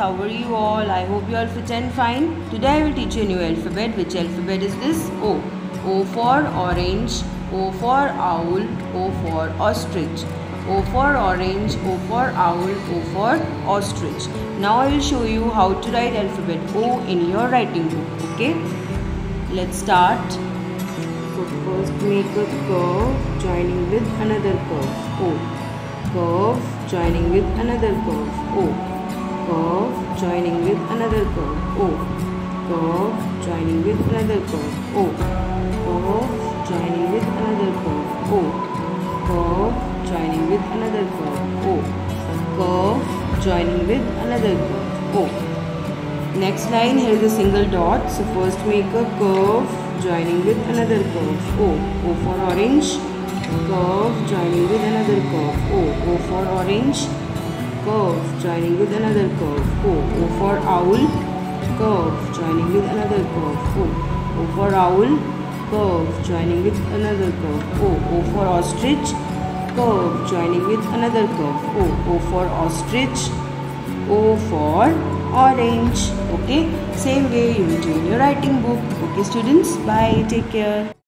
how are you all? I hope you are fit and fine. Today I will teach you a new alphabet. Which alphabet is this? O. O for orange, O for owl, O for ostrich. O for orange, O for owl, O for ostrich. Now I will show you how to write alphabet O in your writing book. Okay? Let's start. So first make a curve joining with another curve. O. Curve joining with another curve. O. Curve joining with another curve. O. Curve joining with another curve. O. Curve joining with another curve. O. Curve joining with another curve. O. Curve joining with another curve. O. Next line, here is a single dot. So first make a curve joining with another curve. O. O for orange. Curve joining with another curve. O. O for orange. Curve joining with another curve. O. O for owl. Curve joining with another curve. O. O for owl. Curve joining with another curve. O. O for ostrich. Curve joining with another curve. O. O for ostrich. O for orange. Okay, same way you will do in your writing book. Okay students, bye, take care.